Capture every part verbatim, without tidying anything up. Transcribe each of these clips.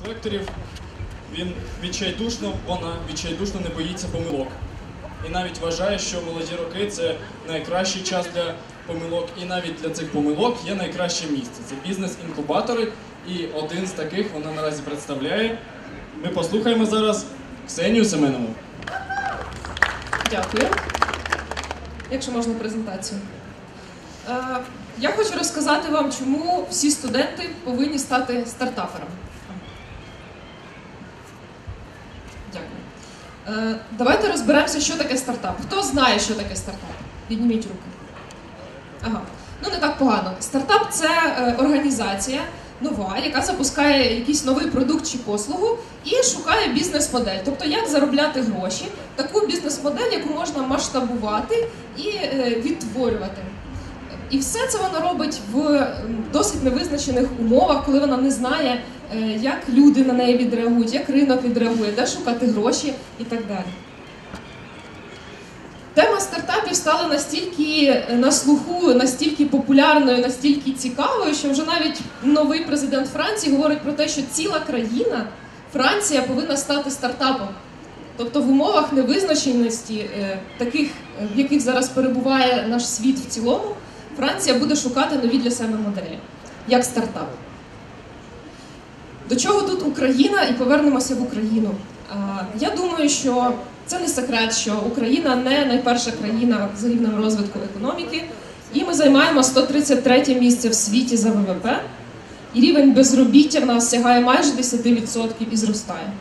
з лекторів, він відчайдушно, вона відчайдушно не боїться помилок. І навіть вважає, що молоді роки – це найкращий час для помилок. І навіть для цих помилок є найкраще місце. Це бізнес-інкубатори. І один з таких вона наразі представляє. Ми послухаємо зараз Ксенію Семенову. Дякую. Якщо можна презентацію. Е, я хочу розказати вам, чому всі студенти повинні стати стартаперами. Дякую. Е, давайте розберемося, що таке стартап. Хто знає, що таке стартап? Підніміть руки. Ага. Ну, не так погано. Стартап – це е, організація нова, яка запускає якийсь новий продукт чи послугу і шукає бізнес-модель. Тобто, як заробляти гроші, таку бізнес-модель, яку можна масштабувати і е, відтворювати. І все це вона робить в досить невизначених умовах, коли вона не знає, е, як люди на неї відреагують, як ринок відреагує, де шукати гроші і так далі. Тема стартапів стала настільки на слуху, настільки популярною, настільки цікавою, що вже навіть новий президент Франції говорить про те, що ціла країна, Франція, повинна стати стартапом. Тобто в умовах невизначеності, таких, в яких зараз перебуває наш світ в цілому, Франція буде шукати нові для себе моделі, як стартап. До чого тут Україна? І повернемося в Україну. Я думаю, що це не секрет, що Україна не найперша країна з рівнем розвитку економіки, і ми займаємо сто тридцять третє місце в світі за ВВП, і рівень безробіття в нас сягає майже десять відсотків і зростає.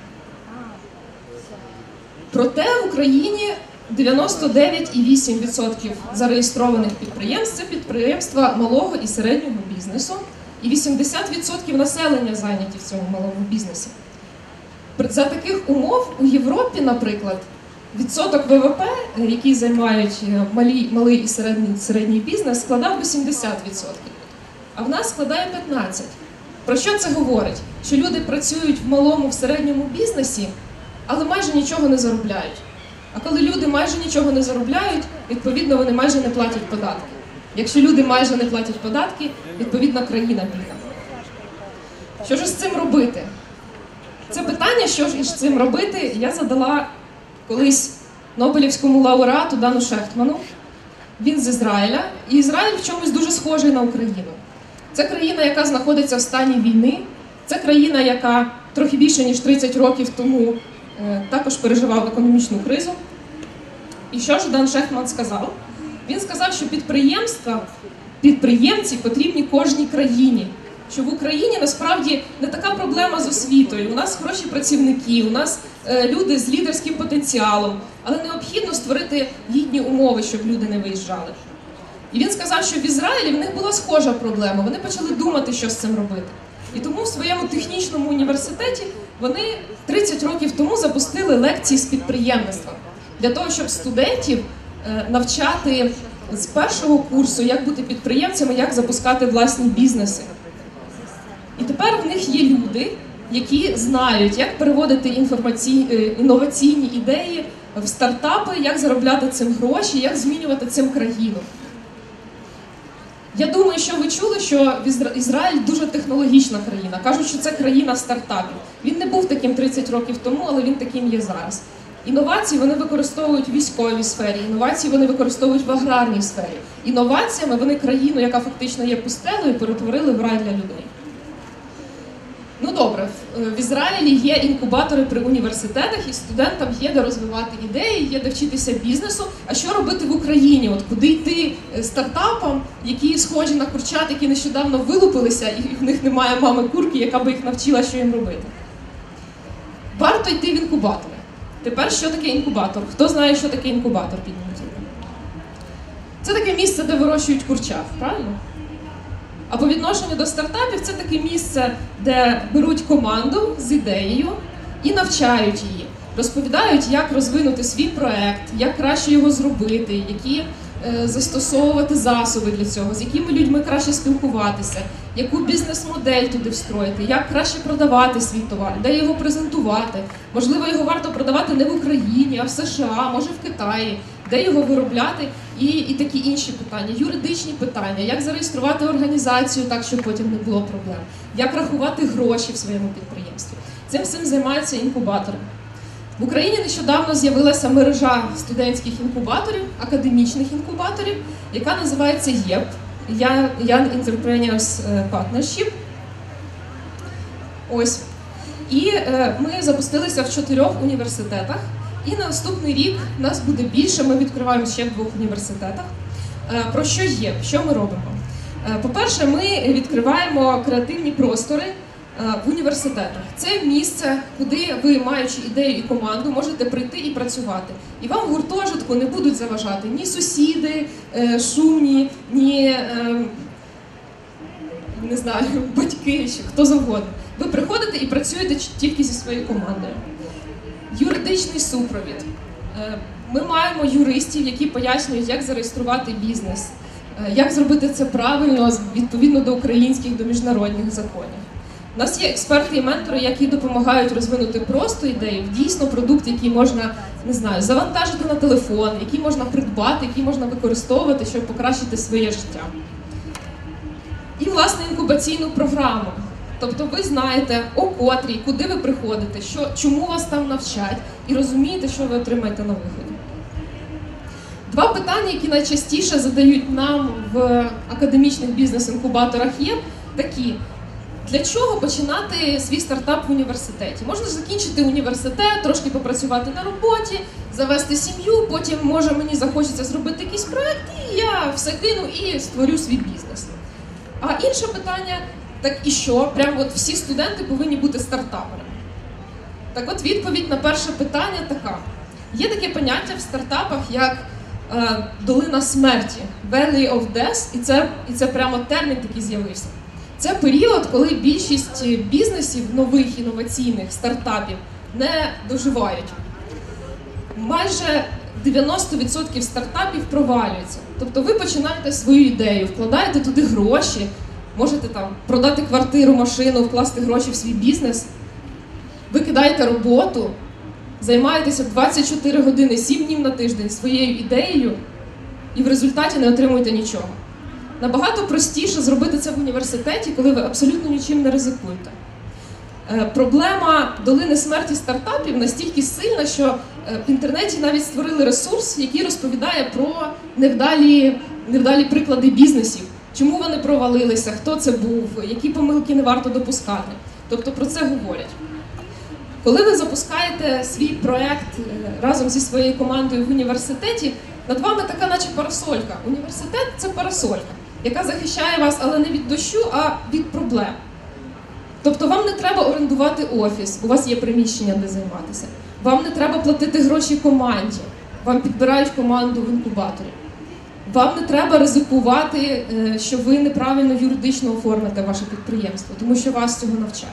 Проте в Україні дев'яносто дев'ять цілих вісім десятих відсотка зареєстрованих підприємств – це підприємства малого і середнього бізнесу, і вісімдесят відсотків населення зайняті в цьому малому бізнесі. За таких умов у Європі, наприклад, відсоток ВВП, який займають малі, малий і середній, середній бізнес, складав би сімдесят відсотків, а в нас складає п'ятнадцять відсотків. Про що це говорить? Що люди працюють в малому, в середньому бізнесі, але майже нічого не заробляють. А коли люди майже нічого не заробляють, відповідно, вони майже не платять податки. Якщо люди майже не платять податки, відповідно, країна бідна. Що ж з цим робити? Це питання, що ж із цим робити, я задала колись Нобелівському лауреату Дану Шехтману. Він з Ізраїля, і Ізраїль в чомусь дуже схожий на Україну. Це країна, яка знаходиться в стані війни, це країна, яка трохи більше, ніж тридцять років тому е, також переживала економічну кризу. І що ж Дан Шехтман сказав? Він сказав, що підприємства, підприємці потрібні кожній країні. Що в Україні насправді не така проблема з освітою. У нас хороші працівники, у нас е, люди з лідерським потенціалом, але необхідно створити гідні умови, щоб люди не виїжджали. І він сказав, що в Ізраїлі в них була схожа проблема. Вони почали думати, що з цим робити. І тому в своєму технічному університеті вони тридцять років тому запустили лекції з підприємництва. Для того, щоб студентів е, навчати з першого курсу, як бути підприємцями, як запускати власні бізнеси. І тепер в них є люди, які знають, як переводити інформаційні, інноваційні ідеї в стартапи, як заробляти цим гроші, як змінювати цим країну. Я думаю, що ви чули, що Ізраїль дуже технологічна країна. Кажуть, що це країна стартапів. Він не був таким тридцять років тому, але він таким є зараз. Інновації вони використовують в військовій сфері, інновації вони використовують в аграрній сфері. Інноваціями вони країну, яка фактично є пустелею, перетворили в рай для людей. Ну добре, в Ізраїлі є інкубатори при університетах, і студентам є де розвивати ідеї, є де вчитися бізнесу. А що робити в Україні? От куди йти стартапам, які схожі на курчат, які нещодавно вилупилися, і в них немає мами курки, яка би їх навчила, що їм робити? Варто йти в інкубатори. Тепер, що таке інкубатор? Хто знає, що таке інкубатор? Підніміть. Це таке місце, де вирощують курчат, правильно? А по відношенню до стартапів це таке місце, де беруть команду з ідеєю і навчають її. Розповідають, як розвинути свій проект, як краще його зробити, які е, застосовувати засоби для цього, з якими людьми краще спілкуватися, яку бізнес-модель туди встроїти, як краще продавати свій товар, де його презентувати. Можливо, його варто продавати не в Україні, а в США, може в Китаї, де його виробляти і, і такі інші питання, юридичні питання, як зареєструвати організацію так, щоб потім не було проблем, як рахувати гроші в своєму підприємстві. Цим всім займаються інкубатори. В Україні нещодавно з'явилася мережа студентських інкубаторів, академічних інкубаторів, яка називається ЄП – Young Entrepreneurs Partnership. Ось. І е, ми запустилися в чотирьох університетах. І на наступний рік нас буде більше, ми відкриваємо ще в двох університетах. Е, про що є? Що ми робимо? Е, по-перше, ми відкриваємо креативні простори в університетах. Це місце, куди ви, маючи ідею і команду, можете прийти і працювати. І вам в гуртожитку не будуть заважати ні сусіди шумні, ні не знаю, батьки, чи хто завгодно. Ви приходите і працюєте тільки зі своєю командою. Юридичний супровід. Ми маємо юристів, які пояснюють, як зареєструвати бізнес, як зробити це правильно, відповідно до українських, до міжнародних законів. У нас є експерти і ментори, які допомагають розвинути просто ідею, дійсно продукт, який можна, не знаю, завантажити на телефон, який можна придбати, який можна використовувати, щоб покращити своє життя. І, власне, інкубаційну програму. Тобто ви знаєте, о котрій, куди ви приходите, що, чому вас там навчать, і розумієте, що ви отримаєте на виході. Два питання, які найчастіше задають нам в академічних бізнес-інкубаторах, є такі. Для чого починати свій стартап в університеті? Можна закінчити університет, трошки попрацювати на роботі, завести сім'ю, потім, може, мені захочеться зробити якийсь проєкт, і я все кину і створю свій бізнес. А інше питання, так і що? Прямо от всі студенти повинні бути стартаперами. Так от відповідь на перше питання така. Є таке поняття в стартапах, як е, долина смерті, Valley of Death, і це, і це прямо термін такий з'явився. Це період, коли більшість бізнесів, нових, інноваційних, стартапів не доживають. Майже дев'яносто відсотків стартапів провалюються. Тобто ви починаєте свою ідею, вкладаєте туди гроші, можете там продати квартиру, машину, вкласти гроші в свій бізнес, ви кидаєте роботу, займаєтеся двадцять чотири години, сім днів на тиждень своєю ідеєю і в результаті не отримуєте нічого. Набагато простіше зробити це в університеті, коли ви абсолютно нічим не ризикуєте. Е, проблема долини смерті стартапів настільки сильна, що в інтернеті навіть створили ресурс, який розповідає про невдалі, невдалі приклади бізнесів. Чому вони провалилися, хто це був, які помилки не варто допускати. Тобто про це говорять. Коли ви запускаєте свій проєкт разом зі своєю командою в університеті, над вами така наче парасолька. Університет – це парасолька, яка захищає вас, але не від дощу, а від проблем. Тобто вам не треба орендувати офіс, у вас є приміщення, де займатися. Вам не треба платити гроші команді, вам підбирають команду в інкубаторі. Вам не треба ризикувати, що ви неправильно юридично оформите ваше підприємство, тому що вас цього навчать.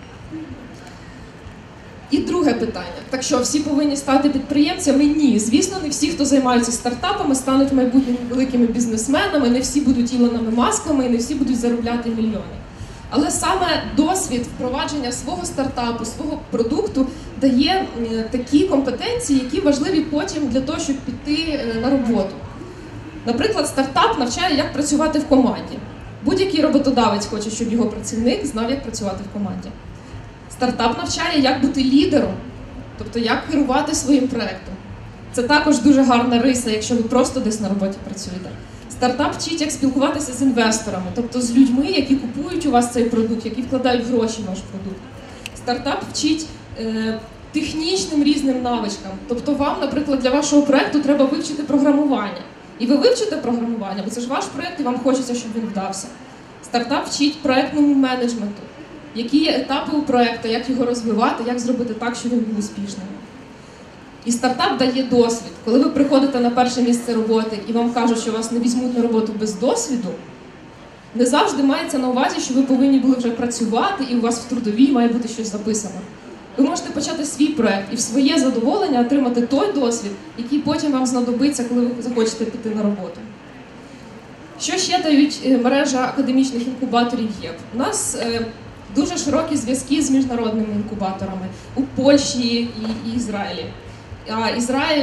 І друге питання. Так що, всі повинні стати підприємцями? Ні. Звісно, не всі, хто займаються стартапами, стануть майбутніми великими бізнесменами, не всі будуть Ілонами Масками і не всі будуть заробляти мільйони. Але саме досвід впровадження свого стартапу, свого продукту дає такі компетенції, які важливі потім для того, щоб піти на роботу. Наприклад, стартап навчає, як працювати в команді. Будь-який роботодавець хоче, щоб його працівник знав, як працювати в команді. Стартап навчає, як бути лідером, тобто як керувати своїм проєктом. Це також дуже гарна риса, якщо ви просто десь на роботі працюєте. Стартап вчить, як спілкуватися з інвесторами, тобто з людьми, які купують у вас цей продукт, які вкладають гроші в ваш продукт. Стартап вчить е, технічним різним навичкам. Тобто вам, наприклад, для вашого проєкту треба вивчити програмування. І ви вивчите програмування, бо це ж ваш проєкт і вам хочеться, щоб він вдався. Стартап вчить проєктному менеджменту. Які є етапи у проєкту, як його розвивати, як зробити так, щоб він був успішним. І стартап дає досвід. Коли ви приходите на перше місце роботи і вам кажуть, що вас не візьмуть на роботу без досвіду, не завжди мається на увазі, що ви повинні були вже працювати і у вас в трудовій має бути щось записано. Ви можете почати свій проєкт і в своє задоволення отримати той досвід, який потім вам знадобиться, коли ви захочете піти на роботу. Що ще дають мережа академічних інкубаторів ЄП? У нас дуже широкі зв'язки з міжнародними інкубаторами у Польщі і, і Ізраїлі. А Ізраїль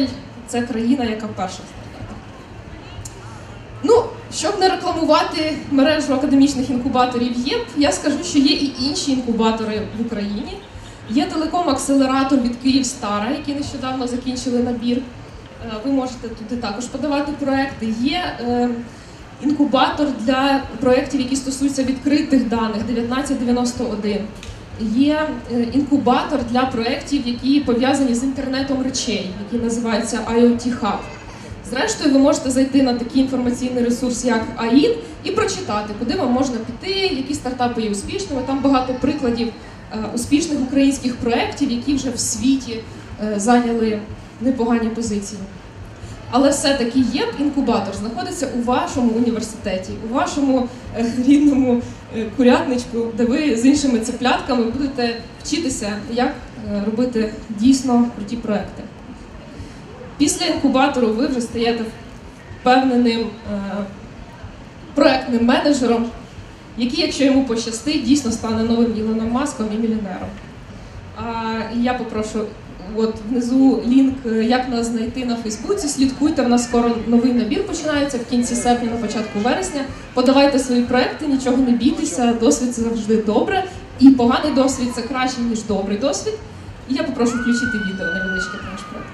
це країна, яка перша в стартапах. Ну, щоб не рекламувати мережу академічних інкубаторів ЄП, я скажу, що є і інші інкубатори в Україні. Є телеком-акселератор від Київстара, який нещодавно закінчили набір. Е, Ви можете туди також подавати проекти. Є е, інкубатор для проєктів, які стосуються відкритих даних дев'ятнадцять дев'яносто один. Є е, інкубатор для проєктів, які пов'язані з інтернетом речей, який називається IoT Hub. Зрештою, ви можете зайти на такий інформаційний ресурс, як АІН, і прочитати, куди вам можна піти, які стартапи є успішними. Там багато прикладів е, успішних українських проєктів, які вже в світі е, зайняли непогані позиції. Але все-таки ЄП-інкубатор знаходиться у вашому університеті, у вашому е, рідному е, курятничку, де ви з іншими цеплятками будете вчитися, як е, робити дійсно круті проекти. Після інкубатору ви вже стаєте впевненим е, проектним менеджером, який, якщо йому пощастить, дійсно стане новим Ілоном Маском і мільйонером. А, і я попрошу, от внизу лінк, як нас знайти на Фейсбуці, слідкуйте, в нас скоро новий набір починається в кінці серпня, на початку вересня. Подавайте свої проекти, нічого не бійтеся, досвід це завжди добре, і поганий досвід це краще, ніж добрий досвід. І я попрошу включити відео невеличке про наш проект.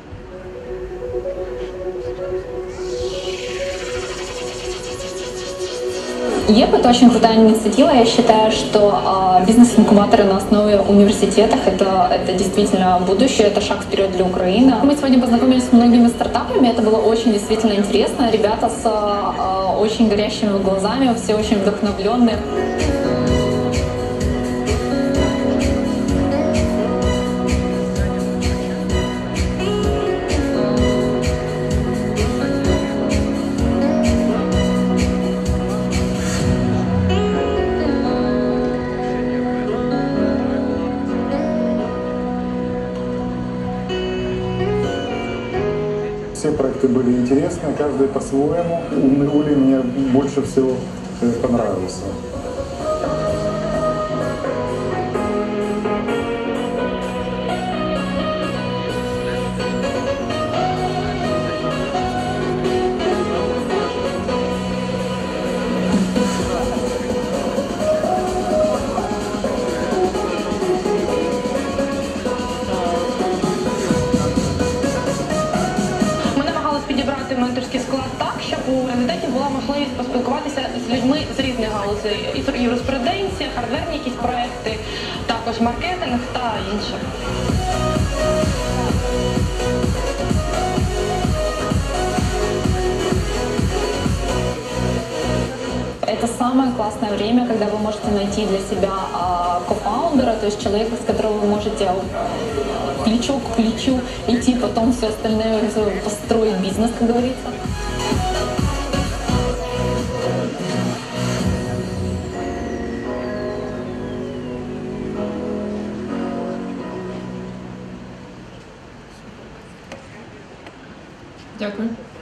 ЕП – это очень крутая инициатива. Я считаю, что э, бизнес-инкубаторы на основе университетов это, это действительно будущее, это шаг вперед для Украины. Мы сегодня познакомились с многими стартапами, это было очень действительно интересно. Ребята с э, очень горящими глазами, все очень вдохновленные. Все проекты были интересны, каждый по-своему. Умный Ули мне больше всего э, понравился. Підібрати менторський склад так, щоб у резидентів була можливість поспілкуватися з людьми з різних галузей. І юриспруденція, хардверні якісь проекти, також маркетинг та інше. Это самое классное время, когда вы можете найти для себя а, кофаундера, то есть человека, с которого вы можете плечо к плечу идти, потом все остальное построить бизнес, как говорится. Дякую.